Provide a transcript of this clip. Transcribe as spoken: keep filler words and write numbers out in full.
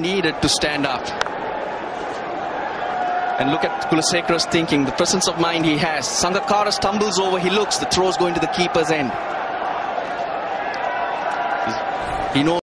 needed to stand up. And look at Kulasekara's thinking, the presence of mind he has. Sangakara stumbles over, he looks, the throw's going to the keeper's end. He knows